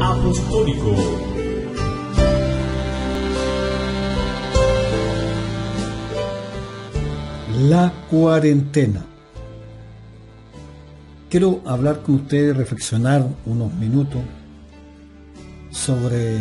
apostólico. La cuarentena. Quiero hablar con ustedes, reflexionar unos minutos sobre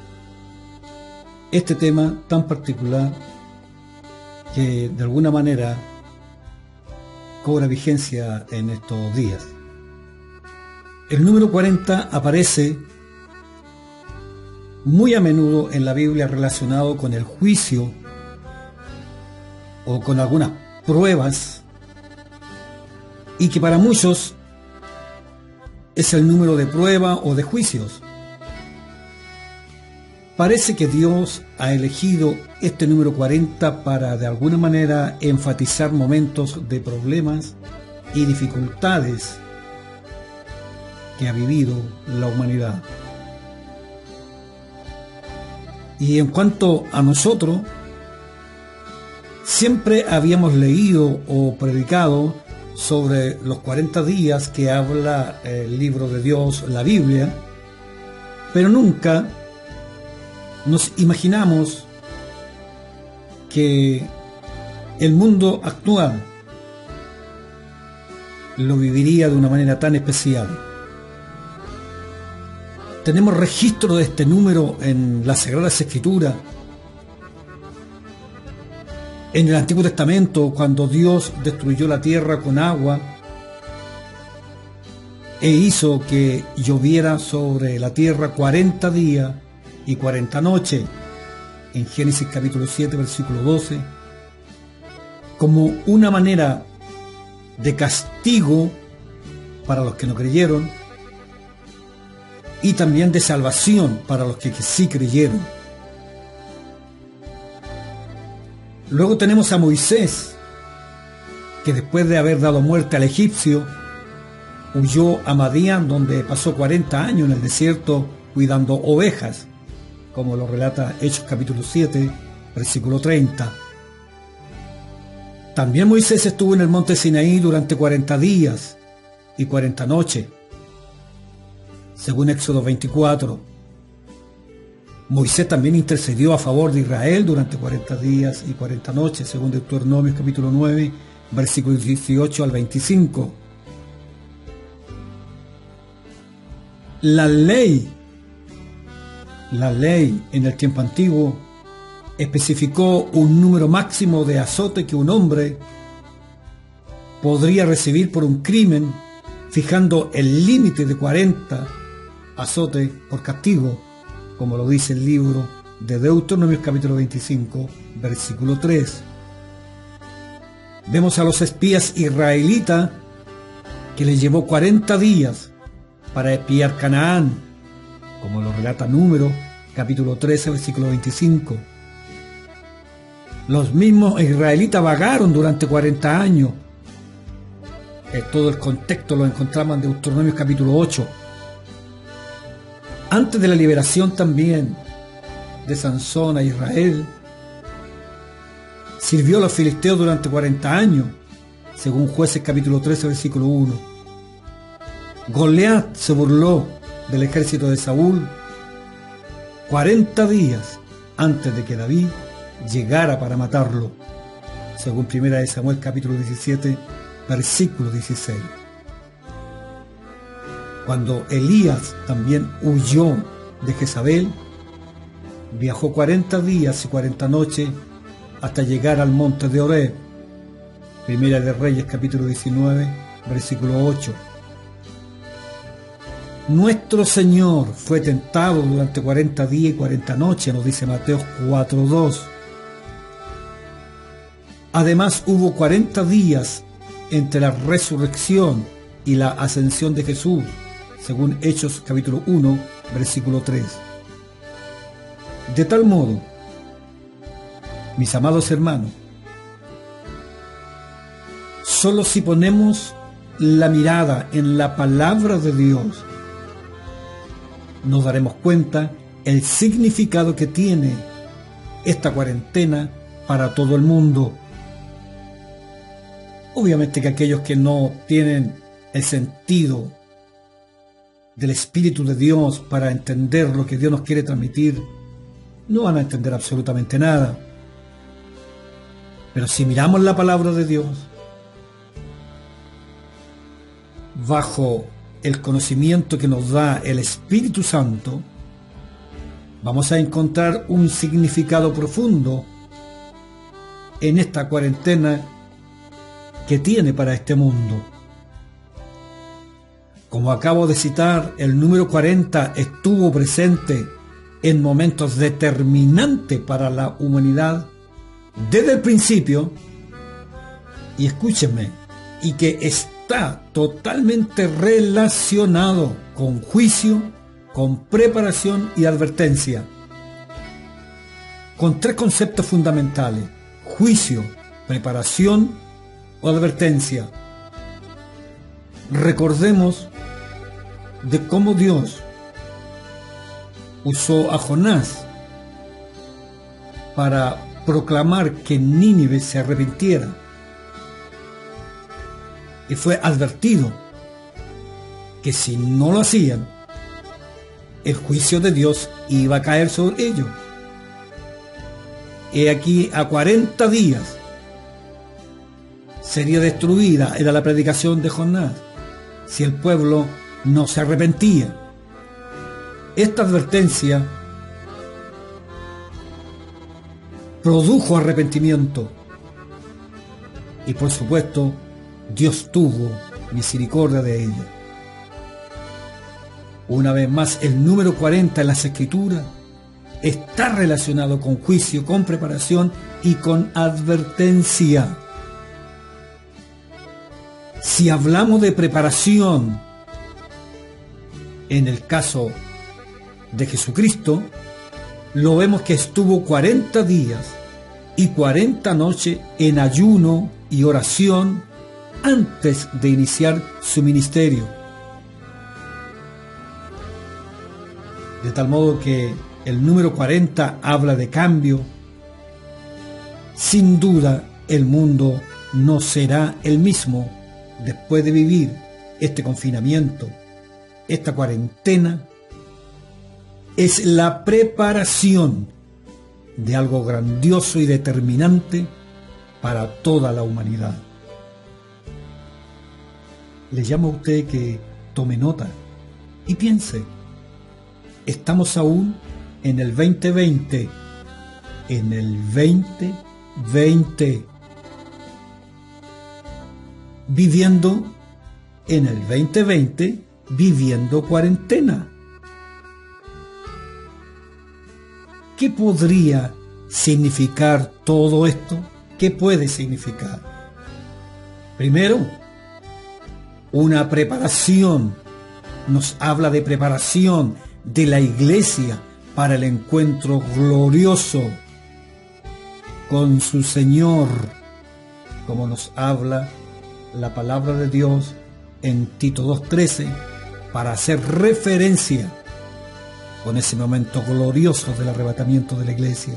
este tema tan particular que de alguna manera cobra vigencia en estos días. El número 40 aparece muy a menudo en la Biblia relacionado con el juicio o con algunas pruebas, y que para muchos es el número de prueba o de juicios. Parece que Dios ha elegido este número 40 para de alguna manera enfatizar momentos de problemas y dificultades que ha vivido la humanidad. Y en cuanto a nosotros, siempre habíamos leído o predicado sobre los 40 días que habla el libro de Dios, la Biblia, pero nunca nos imaginamos que el mundo actual lo viviría de una manera tan especial. Tenemos registro de este número en las Sagradas Escrituras. En el Antiguo Testamento, cuando Dios destruyó la tierra con agua e hizo que lloviera sobre la tierra 40 días y 40 noches, en Génesis capítulo 7, versículo 12, como una manera de castigo para los que no creyeron y también de salvación para los que sí creyeron. Luego tenemos a Moisés, que después de haber dado muerte al egipcio, huyó a Madián, donde pasó 40 años en el desierto cuidando ovejas, como lo relata Hechos capítulo 7, versículo 30. También Moisés estuvo en el monte Sinaí durante 40 días y 40 noches, según Éxodo 24. Moisés también intercedió a favor de Israel durante 40 días y 40 noches, según Deuteronomio capítulo 9, versículos 18 al 25. La ley en el tiempo antiguo especificó un número máximo de azote que un hombre podría recibir por un crimen, fijando el límite de 40 azotes por castigo, como lo dice el libro de Deuteronomio capítulo 25, versículo 3. Vemos a los espías israelitas que les llevó 40 días para espiar Canaán, como lo relata Número capítulo 13, versículo 25. Los mismos israelitas vagaron durante 40 años. Todo el contexto lo encontramos en Deuteronomio capítulo 8. Antes de la liberación también de Sansón a Israel, sirvió a los filisteos durante 40 años, según Jueces capítulo 13, versículo 1. Goliat se burló del ejército de Saúl 40 días antes de que David llegara para matarlo, según 1 Samuel capítulo 17, versículo 16. Cuando Elías también huyó de Jezabel, viajó 40 días y 40 noches hasta llegar al monte de Horeb. Primera de Reyes capítulo 19, versículo 8. Nuestro Señor fue tentado durante 40 días y 40 noches, nos dice Mateo 4:2. Además hubo 40 días entre la resurrección y la ascensión de Jesús, según Hechos capítulo 1, versículo 3. De tal modo, mis amados hermanos, solo si ponemos la mirada en la palabra de Dios, nos daremos cuenta el significado que tiene esta cuarentena para todo el mundo. Obviamente que aquellos que no tienen el sentido del Espíritu de Dios para entender lo que Dios nos quiere transmitir, no van a entender absolutamente nada. Pero si miramos la palabra de Dios bajo el conocimiento que nos da el Espíritu Santo, vamos a encontrar un significado profundo en esta cuarentena que tiene para este mundo. Como acabo de citar, el número 40 estuvo presente en momentos determinantes para la humanidad desde el principio, y escúchenme, y que está totalmente relacionado con juicio, con preparación y advertencia, con tres conceptos fundamentales: juicio, preparación o advertencia. Recordemos de cómo Dios usó a Jonás para proclamar que Nínive se arrepintiera, y fue advertido que si no lo hacían, el juicio de Dios iba a caer sobre ellos. He aquí, a 40 días sería destruida, era la predicación de Jonás, si el pueblo no se arrepentía. Esta advertencia produjo arrepentimiento, y por supuesto Dios tuvo misericordia de ellos. Una vez más, el número 40 en las Escrituras está relacionado con juicio, con preparación y con advertencia. Si hablamos de preparación, en el caso de Jesucristo, lo vemos que estuvo 40 días y 40 noches en ayuno y oración antes de iniciar su ministerio. De tal modo que el número 40 habla de cambio. Sin duda, el mundo no será el mismo después de vivir este confinamiento. Esta cuarentena es la preparación de algo grandioso y determinante para toda la humanidad. Le llamo a usted que tome nota y piense. Estamos aún en el 2020, en el 2020, viviendo en el 2020, viviendo cuarentena. ¿Qué podría significar todo esto? ¿Qué puede significar? Primero, una preparación. Nos habla de preparación de la iglesia para el encuentro glorioso con su Señor, como nos habla la palabra de Dios en Tito 2:13, para hacer referencia con ese momento glorioso del arrebatamiento de la iglesia.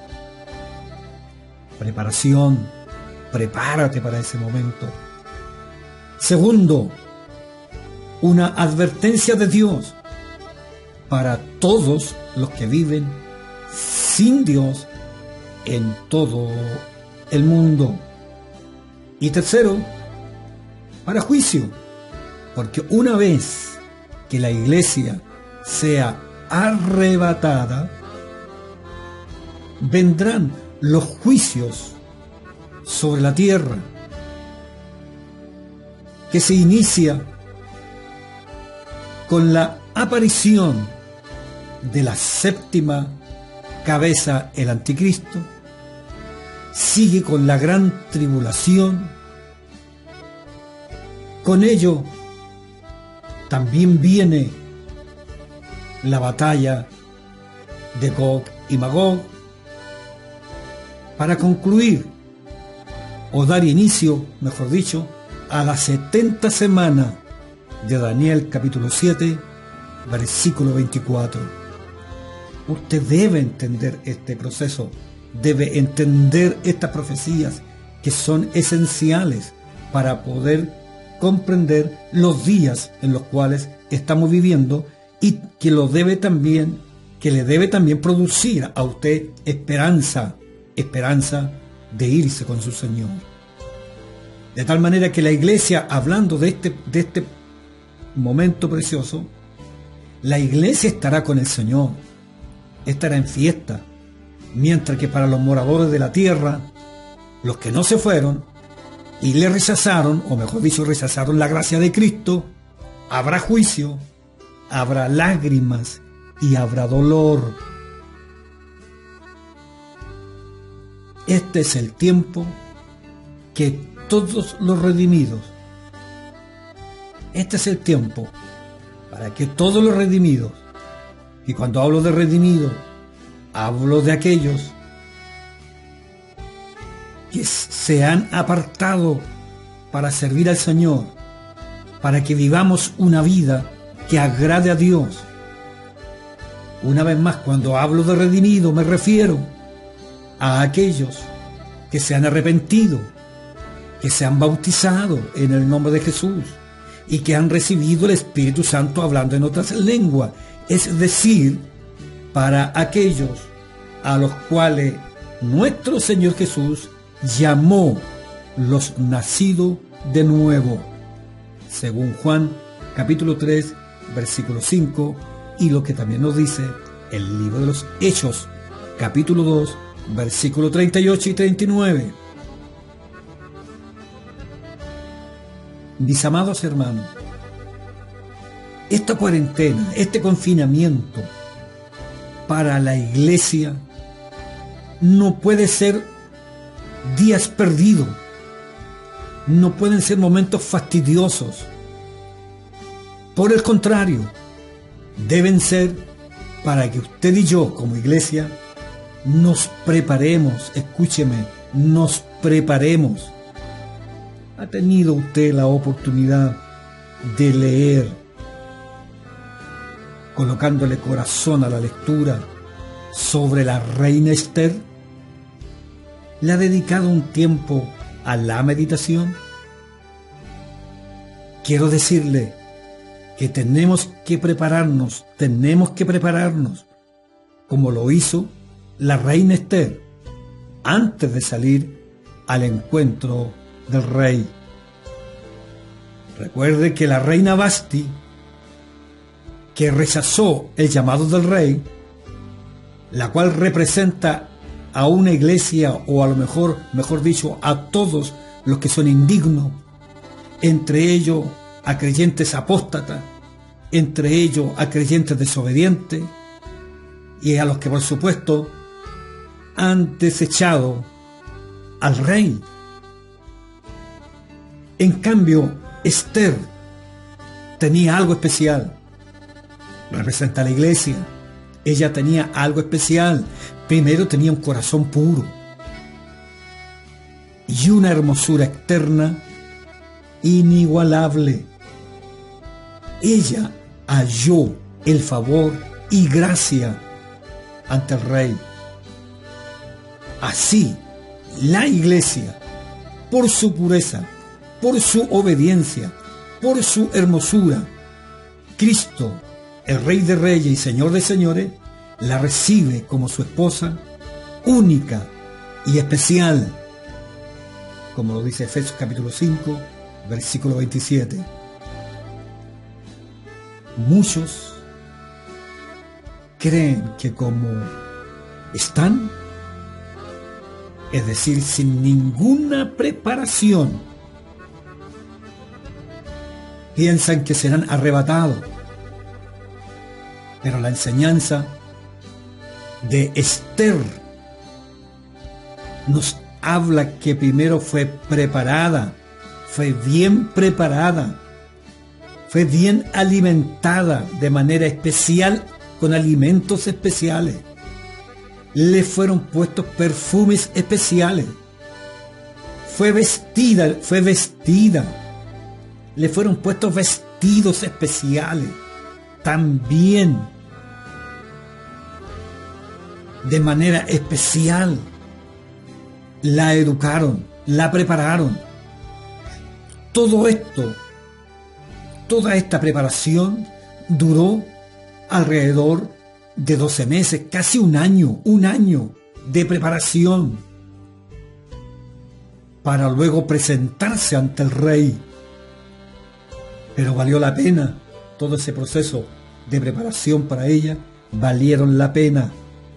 Preparación, prepárate para ese momento. Segundo, una advertencia de Dios para todos los que viven sin Dios en todo el mundo. Y tercero, para juicio, porque una vez que la iglesia sea arrebatada, vendrán los juicios sobre la tierra, que se inicia con la aparición de la séptima cabeza, el anticristo, sigue con la gran tribulación. Con ello también viene la batalla de Gog y Magog, para concluir o dar inicio, mejor dicho, a la 70 semana de Daniel capítulo 7, versículo 24. Usted debe entender este proceso, debe entender estas profecías que son esenciales para poder comprender los días en los cuales estamos viviendo y que le debe también producir a usted esperanza de irse con su Señor. De tal manera que la iglesia, hablando de este momento precioso, la iglesia estará con el Señor, estará en fiesta, mientras que para los moradores de la tierra, los que no se fueron y le rechazaron, o mejor dicho, rechazaron la gracia de Cristo, habrá juicio, habrá lágrimas y habrá dolor. Este es el tiempo que todos los redimidos, este es el tiempo para que todos los redimidos, y cuando hablo de redimidos, hablo de aquellos que se han apartado para servir al Señor, para que vivamos una vida que agrade a Dios. Una vez más, cuando hablo de redimido, me refiero a aquellos que se han arrepentido, que se han bautizado en el nombre de Jesús y que han recibido el Espíritu Santo hablando en otras lenguas. Es decir, para aquellos a los cuales nuestro Señor Jesús llamó los nacidos de nuevo, según Juan capítulo 3, versículo 5, y lo que también nos dice el libro de los Hechos, capítulo 2, versículo 38 y 39. Mis amados hermanos, esta cuarentena, este confinamiento para la iglesia no puede ser días perdidos, no pueden ser momentos fastidiosos. Por el contrario, deben ser para que usted y yo como iglesia nos preparemos, escúcheme, nos preparemos. ¿Ha tenido usted la oportunidad de leer, colocándole corazón a la lectura, sobre la reina Esther? ¿Le ha dedicado un tiempo a la meditación? Quiero decirle que tenemos que prepararnos, como lo hizo la reina Esther, antes de salir al encuentro del rey. Recuerde que la reina Vasti, que rechazó el llamado del rey, la cual representa a una iglesia, o a lo mejor dicho, a todos los que son indignos, entre ellos a creyentes apóstatas, entre ellos a creyentes desobedientes, y a los que por supuesto han desechado al rey. En cambio, Esther tenía algo especial. Representa a la iglesia. Ella tenía algo especial. Primero, tenía un corazón puro y una hermosura externa inigualable. Ella halló el favor y gracia ante el rey. Así, la iglesia, por su pureza, por su obediencia, por su hermosura, Cristo, el Rey de Reyes y Señor de Señores, la recibe como su esposa única y especial, como lo dice Efesios capítulo 5, versículo 27. Muchos creen que como están, es decir, sin ninguna preparación, piensan que serán arrebatados. Pero la enseñanza de Esther nos habla que primero fue preparada, fue bien preparada, fue bien alimentada de manera especial, con alimentos especiales. Le fueron puestos perfumes especiales. Fue vestida. Le fueron puestos vestidos especiales. También, de manera especial, la educaron, la prepararon. Todo esto Toda esta preparación duró alrededor de 12 meses, casi un año de preparación para luego presentarse ante el rey. Pero valió la pena todo ese proceso de preparación para ella, valieron la pena,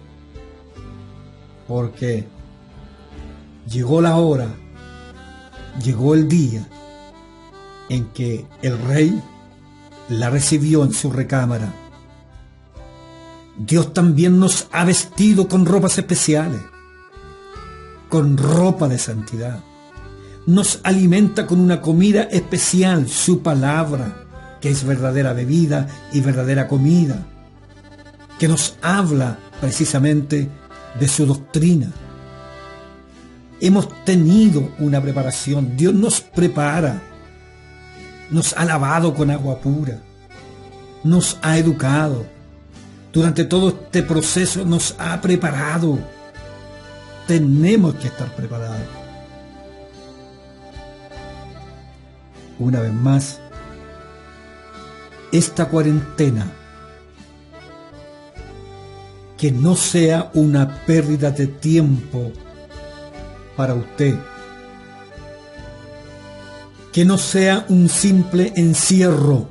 porque llegó la hora, llegó el día en que el rey la recibió en su recámara. Dios también nos ha vestido con ropas especiales, con ropa de santidad. Nos alimenta con una comida especial, su palabra, que es verdadera bebida y verdadera comida, que nos habla precisamente de su doctrina. Hemos tenido una preparación, Dios nos prepara, nos ha lavado con agua pura, nos ha educado, durante todo este proceso nos ha preparado. Tenemos que estar preparados. Una vez más, esta cuarentena, que no sea una pérdida de tiempo para usted, que no sea un simple encierro.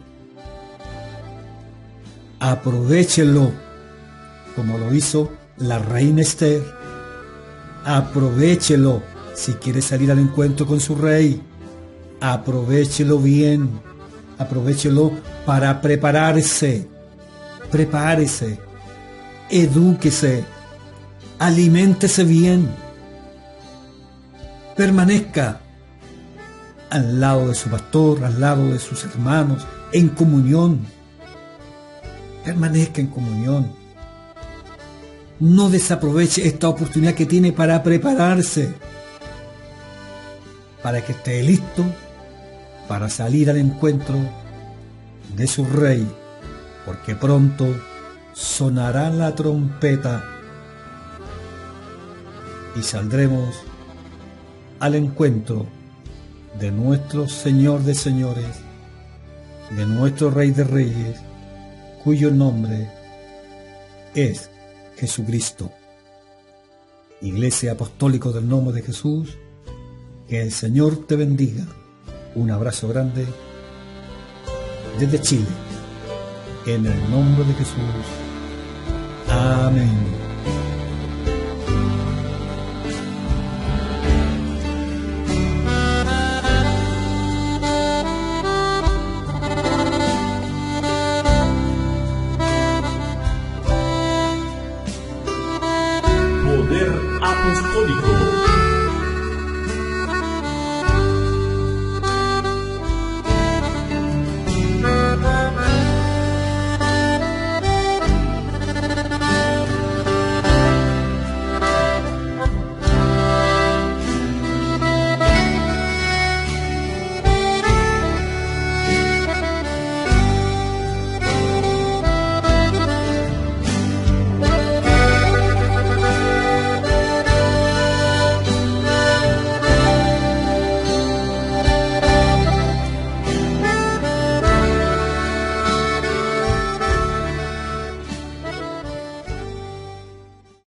Aprovéchelo como lo hizo la reina Esther. Aprovéchelo si quiere salir al encuentro con su rey. Aprovéchelo bien, aprovéchelo para prepararse, prepárese, edúquese, aliméntese bien, permanezca al lado de su pastor, al lado de sus hermanos, en comunión, permanezca en comunión. No desaproveche esta oportunidad que tiene para prepararse, para que esté listo para salir al encuentro de su rey, porque pronto sonará la trompeta y saldremos al encuentro de nuestro Señor de señores, de nuestro Rey de reyes, cuyo nombre es Jesucristo. Iglesia Apostólica del Nombre de Jesús, que el Señor te bendiga. Un abrazo grande desde Chile, en el nombre de Jesús. Amén.